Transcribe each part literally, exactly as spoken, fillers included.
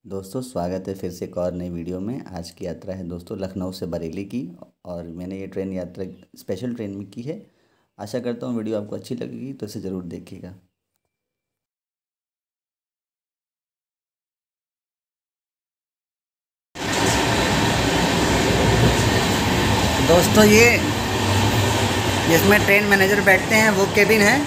दोस्तों स्वागत है फिर से एक और नई वीडियो में। आज की यात्रा है दोस्तों लखनऊ से बरेली की और मैंने ये ट्रेन यात्रा स्पेशल ट्रेन में की है। आशा करता हूँ वीडियो आपको अच्छी लगेगी तो इसे ज़रूर देखिएगा। दोस्तों ये जिसमें ट्रेन मैनेजर बैठते हैं वो केबिन है।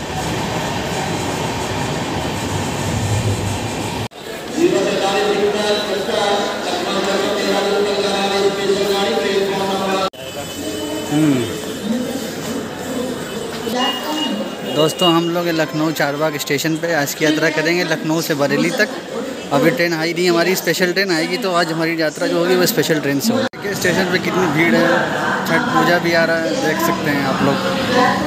दोस्तों हम लोग लखनऊ चारबाग स्टेशन पे आज की यात्रा करेंगे लखनऊ से बरेली तक। अभी ट्रेन आई नहीं, हमारी स्पेशल ट्रेन आएगी तो आज हमारी यात्रा जो होगी वो स्पेशल ट्रेन से होगी। स्टेशन पे कितनी भीड़ है, छठ पूजा भी आ रहा है, देख सकते हैं आप लोग।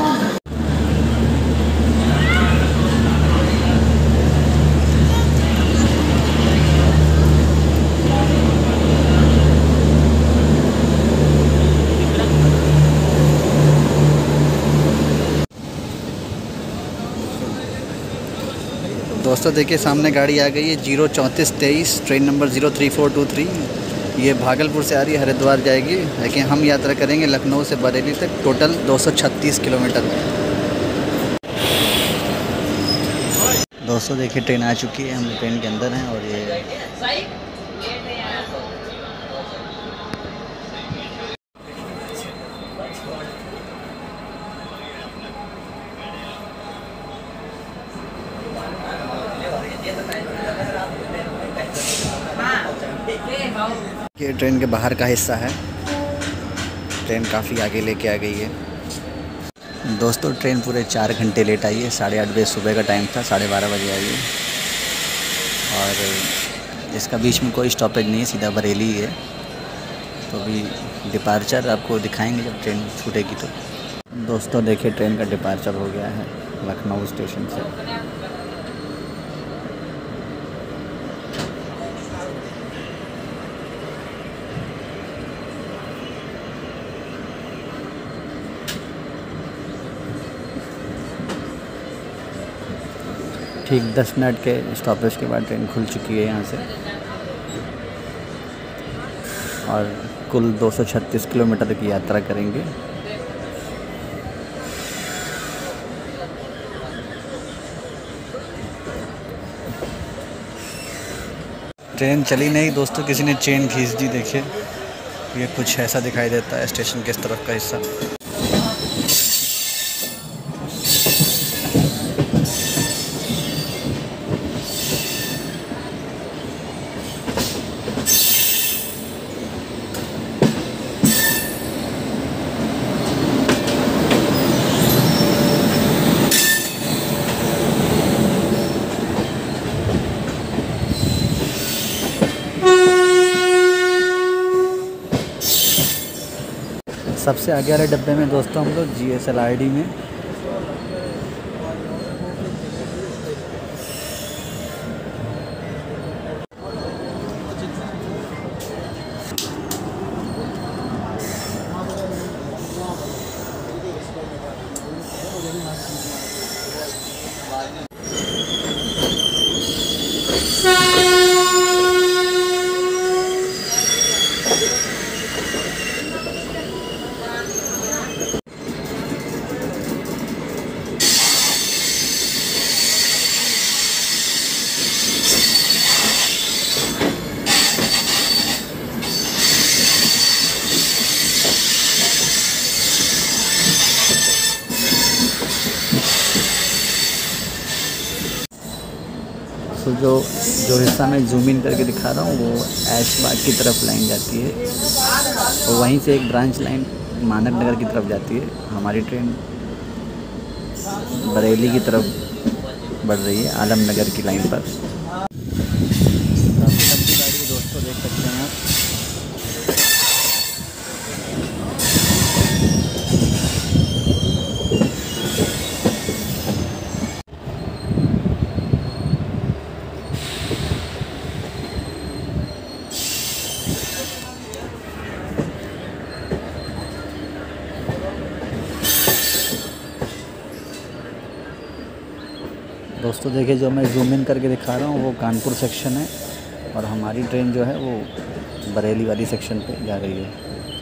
दोस्तों देखिए सामने गाड़ी आ गई है जीरो चौंतीस तेईस, train number zero three four two three. ये भागलपुर से आ रही है, हरिद्वार जाएगी, लेकिन हम यात्रा करेंगे लखनऊ से बरेली तक, टोटल दो सौ छत्तीस किलोमीटर। दोस्तों देखिए ट्रेन आ चुकी है, हम ट्रेन के अंदर हैं और ये ये ट्रेन के बाहर का हिस्सा है। ट्रेन काफ़ी आगे लेके आ गई है। दोस्तों ट्रेन पूरे चार घंटे लेट आई है। साढ़े आठ बजे सुबह का टाइम था, साढ़े बारह बजे आई है और इसका बीच में कोई स्टॉपेज नहीं है, सीधा बरेली ही है। तो अभी डिपार्चर आपको दिखाएंगे जब ट्रेन छूटेगी तो। दोस्तों देखिए ट्रेन का डिपार्चर हो गया है लखनऊ स्टेशन से। ठीक दस मिनट के स्टॉपेज के बाद ट्रेन खुल चुकी है यहाँ से और कुल दो सौ छत्तीस किलोमीटर की यात्रा करेंगे। ट्रेन चली नहीं दोस्तों, किसी ने चेन खींच दी। देखिए ये कुछ ऐसा दिखाई देता है स्टेशन के इस तरफ का हिस्सा। सबसे आगे वाले डब्बे में दोस्तों हम लोग G S L R D में तो जो जो हिस्सा मैं जूम इन करके दिखा रहा हूँ वो ऐशबाग की तरफ लाइन जाती है और वहीं से एक ब्रांच लाइन मानक नगर की तरफ जाती है। हमारी ट्रेन बरेली की तरफ बढ़ रही है, आलम नगर की लाइन पर। काफ़ी लंबी गाड़ी है दोस्तों, देख सकते हैं आप। दोस्तों देखिए जो मैं जूम इन करके दिखा रहा हूँ वो कानपुर सेक्शन है और हमारी ट्रेन जो है वो बरेली वाली सेक्शन पे जा रही है।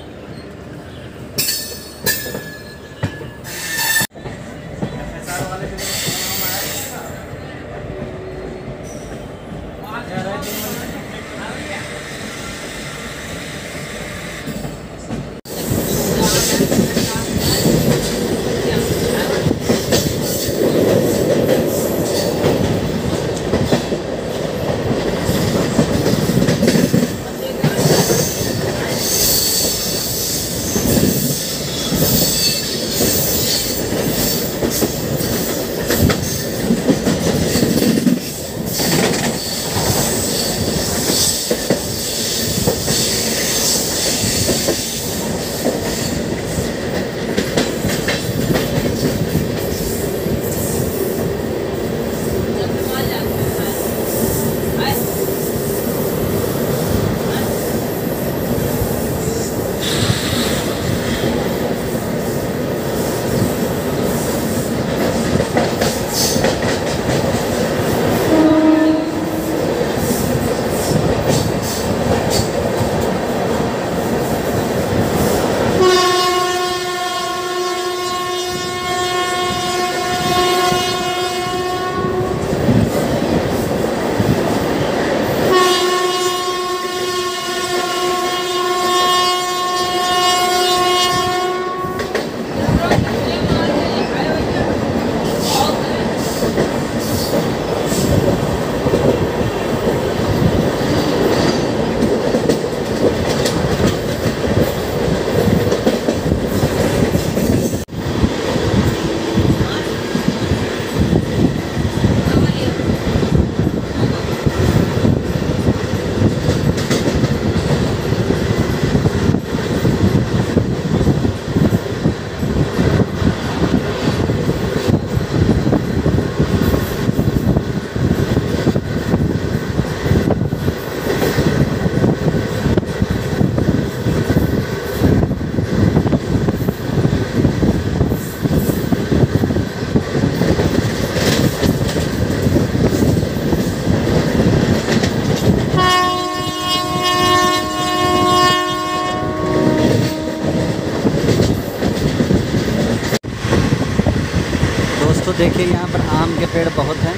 तो देखिए यहाँ पर आम के पेड़ बहुत हैं।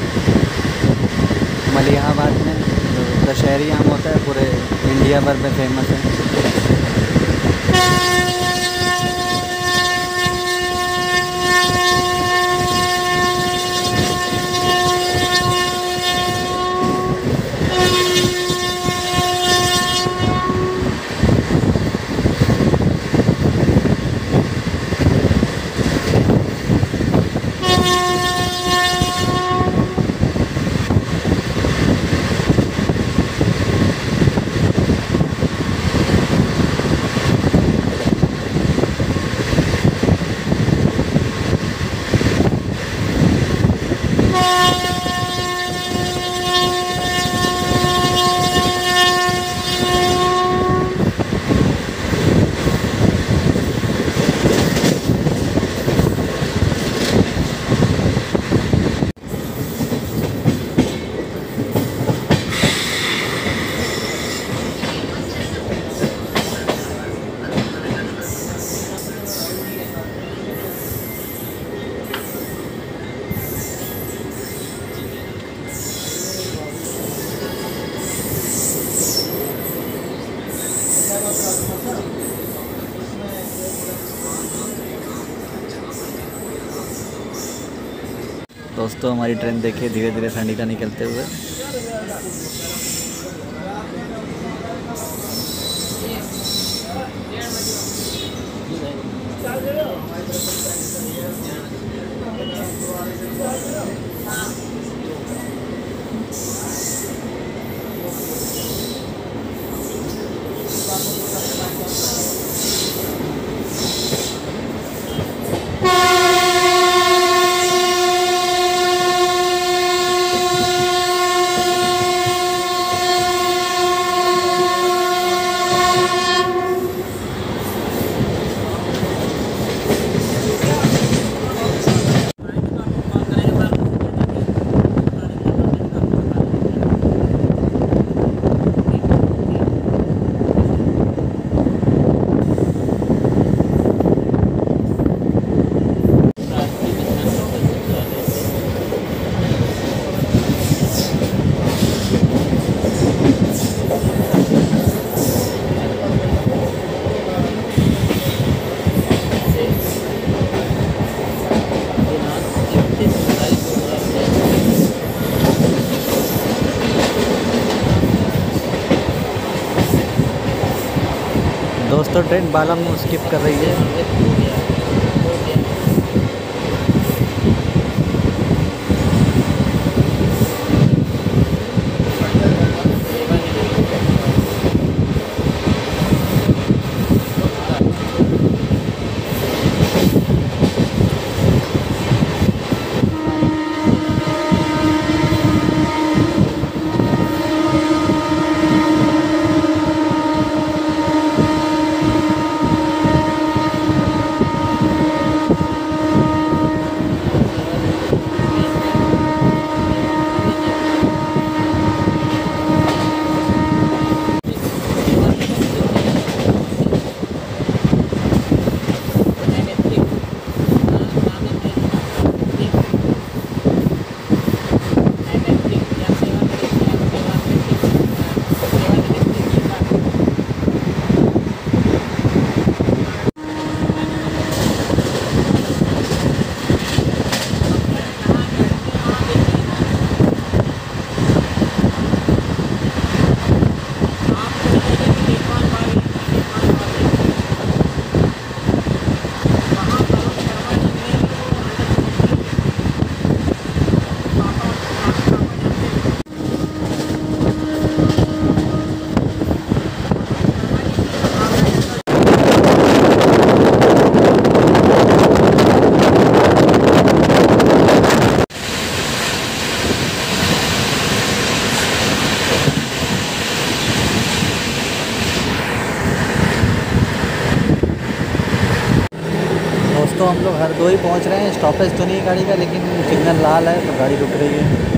मलिहाबाद में जो दशहरी आम होता है पूरे इंडिया भर में फेमस है। दोस्तों हमारी ट्रेन देखिए धीरे धीरे सैंडिका निकलते हुए। दोस्तों ट्रेन बालामऊ स्किप कर रही है। दोस्तों हम लोग हरदोई पहुंच रहे हैं। स्टॉपेज तो नहीं गाड़ी का, लेकिन सिग्नल लाल है तो गाड़ी रुक रही है।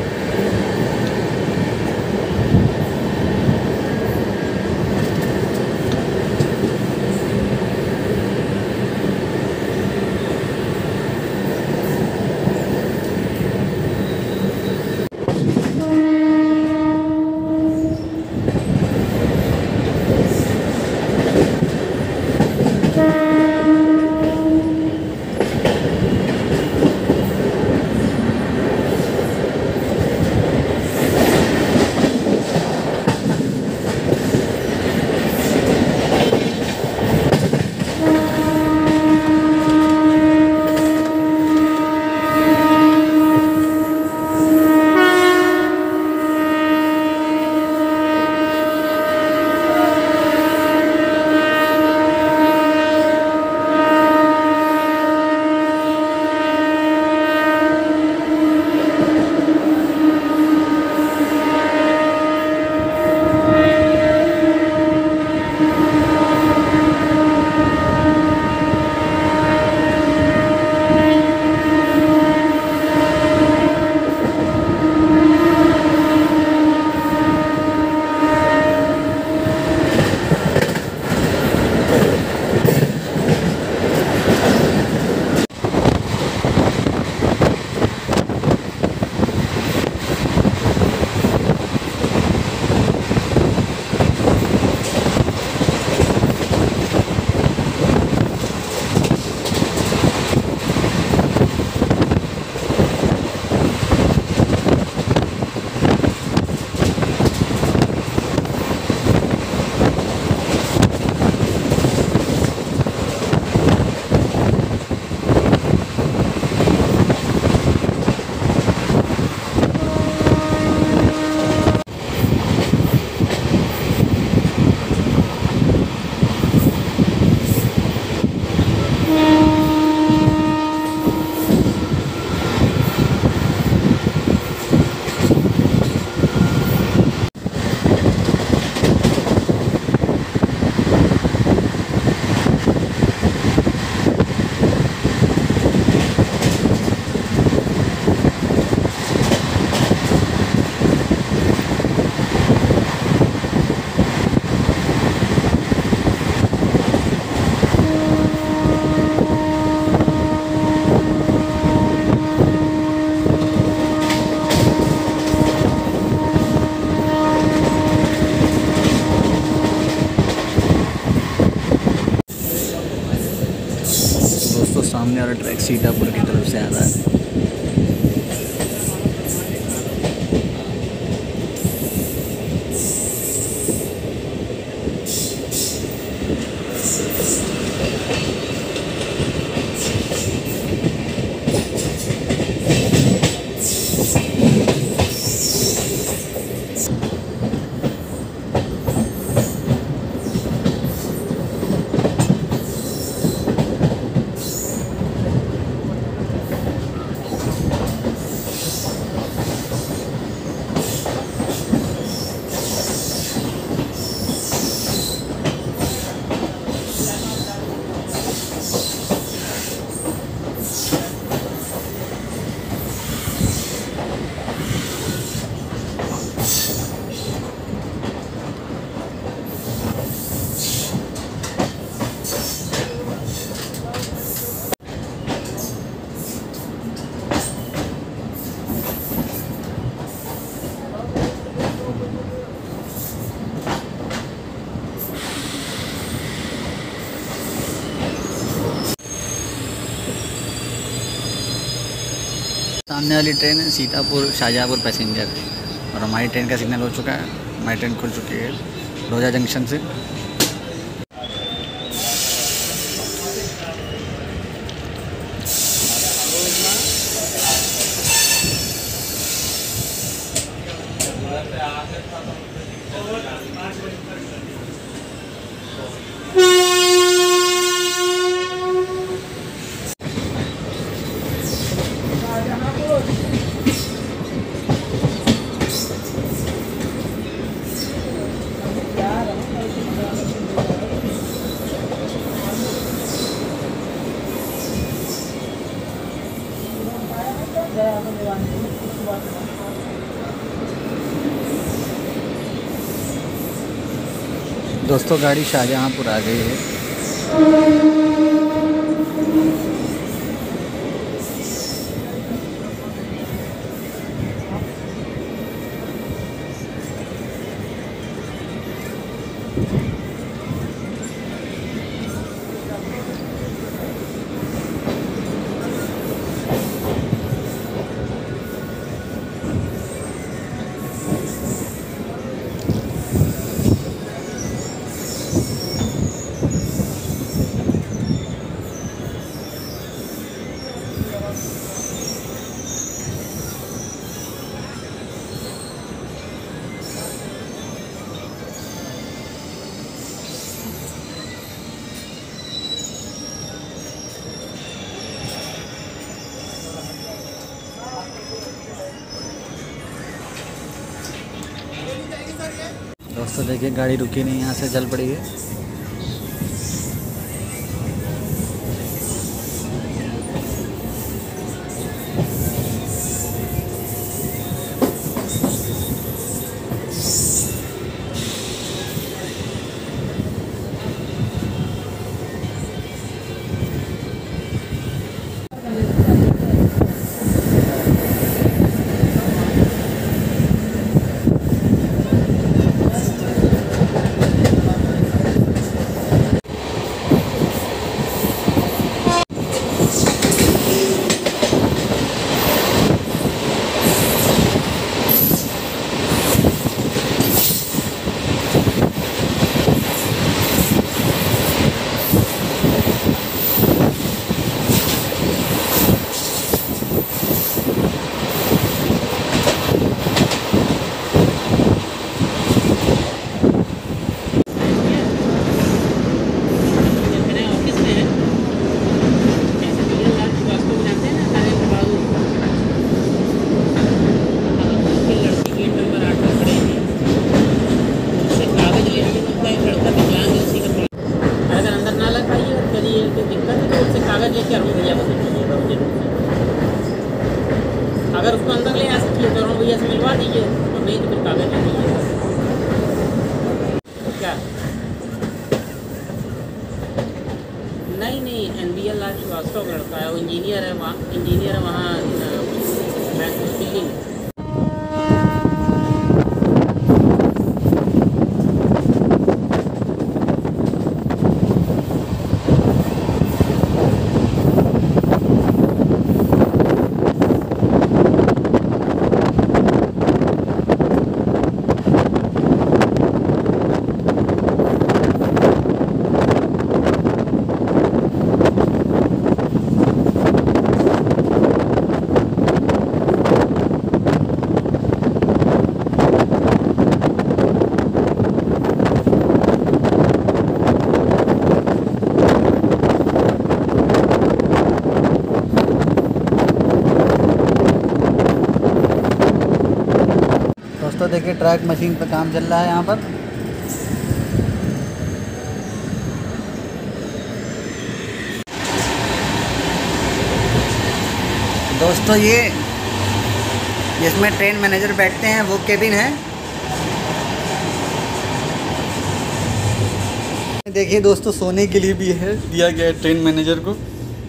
सामने वाला ट्रैक सीतापुर की तरफ से आ रहा है। सामने वाली ट्रेन है सीतापुर शाहजहाँपुर पैसेंजर, और हमारी ट्रेन का सिग्नल हो चुका है। हमारी ट्रेन खुल चुकी है रोजा जंक्शन से। दोस्तों गाड़ी शाहजहाँपुर आ गई है। दोस्तों देखिए गाड़ी रुकी नहीं, यहाँ से चल पड़ी है। अगर उसको अंदर ले आ सकती है तो हम भैया से मिलवा दीजिए, और नहीं तो फिर कागज ले दीजिए। क्या नहीं नहीं N B L R Srivastava लड़का है, वो इंजीनियर है, वहाँ इंजीनियर है वहाँ बैंक बिल्डिंग। दोस्तों देखिए ट्रैक मशीन पर काम चल रहा है यहाँ पर। दोस्तों ये जिसमें ट्रेन मैनेजर बैठते हैं वो केबिन है। देखिए दोस्तों सोने के लिए भी है, दिया गया है ट्रेन मैनेजर को।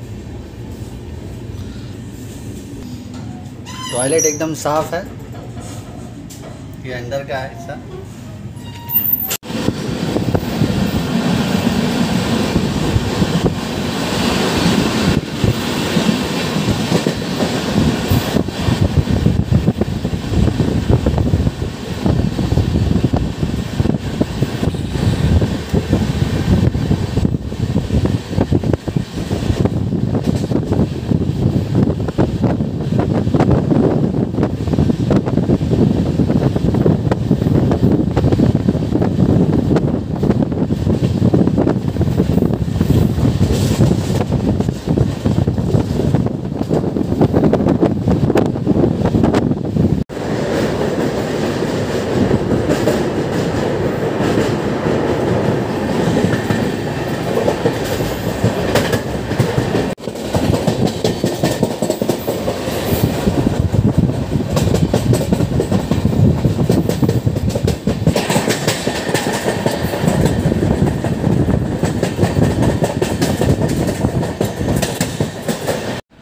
टॉयलेट एकदम साफ है, ये अंदर का है हिस्सा।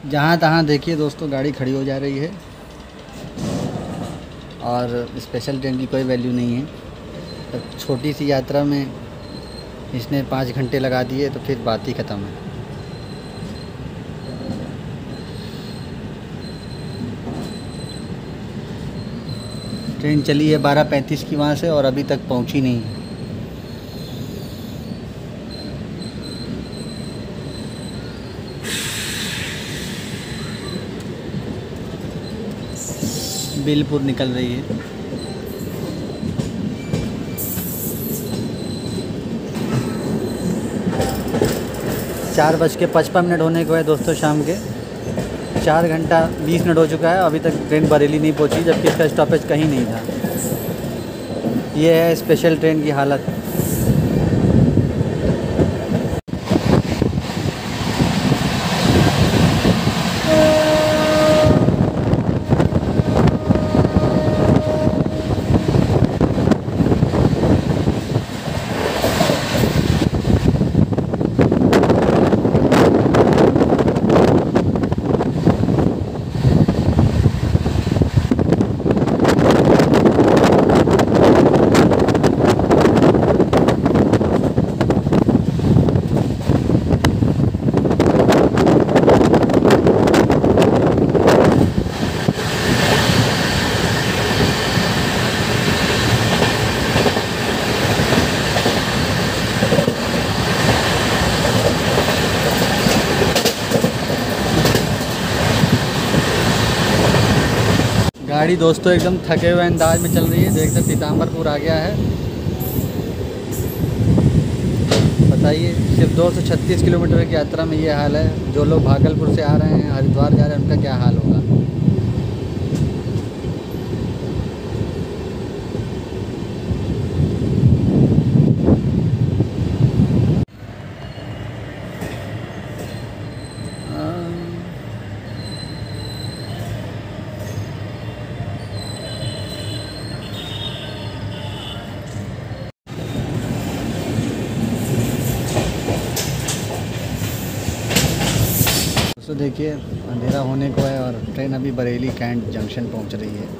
जहाँ तहाँ देखिए दोस्तों गाड़ी खड़ी हो जा रही है और स्पेशल ट्रेन की कोई वैल्यू नहीं है। तो छोटी सी यात्रा में इसने पाँच घंटे लगा दिए तो फिर बात ही ख़त्म है। ट्रेन चली है बारह पैंतीस की वहाँ से और अभी तक पहुँची नहीं है। बिलपुर निकल रही है। चार बज के पचपन मिनट होने को है दोस्तों शाम के। चार घंटा बीस मिनट हो चुका है, अभी तक ट्रेन बरेली नहीं पहुंची, जबकि इसका स्टॉपेज कहीं नहीं था। ये है स्पेशल ट्रेन की हालत। गाड़ी दोस्तों एकदम थके हुए अंदाज में चल रही है। देख सकते पीताम्बरपुर आ गया है। बताइए सिर्फ दो सौ छत्तीस किलोमीटर की यात्रा में ये हाल है। जो लोग भागलपुर से आ रहे हैं, हरिद्वार जा रहे हैं, उनका क्या हाल होगा। तो देखिए अंधेरा होने को है और ट्रेन अभी बरेली कैंट जंक्शन पहुंच रही है।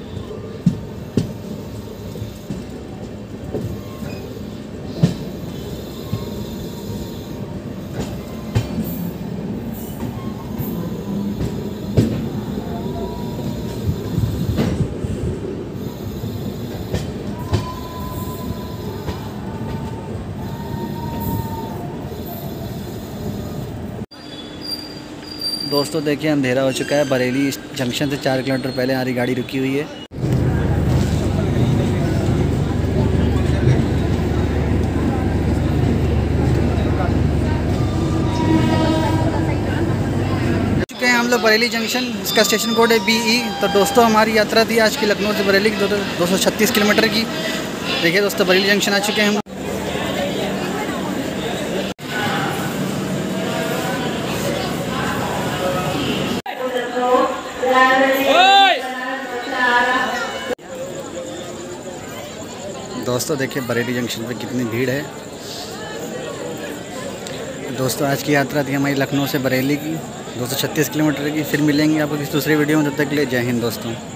दोस्तों देखिए अंधेरा हो चुका है। बरेली जंक्शन से चार किलोमीटर पहले हमारी गाड़ी रुकी हुई है। चुके हैं हम लोग बरेली जंक्शन। इसका स्टेशन कोड है बी ई। तो दोस्तों हमारी यात्रा थी आज की लखनऊ से बरेली की दो सौ छत्तीस किलोमीटर की। देखिए दोस्तों बरेली जंक्शन आ चुके हैं हम। दोस्तों देखिए बरेली जंक्शन पे कितनी भीड़ है। दोस्तों आज की यात्रा थी हमारी लखनऊ से बरेली की दो सौ छत्तीस किलोमीटर की। फिर मिलेंगे आपको किसी दूसरे वीडियो में। तब तक के लिए जय हिंद दोस्तों।